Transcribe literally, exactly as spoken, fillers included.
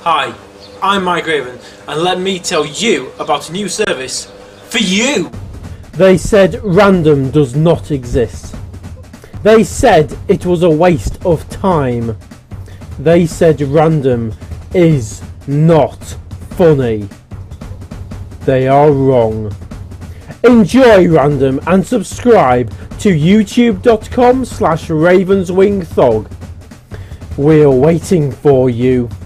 Hi, I'm Mike Raven, and let me tell you about a new service for you! They said random does not exist. They said it was a waste of time. They said random is not funny. They are wrong. Enjoy random and subscribe to youtube dot com slash Ravenswingthog. We're waiting for you.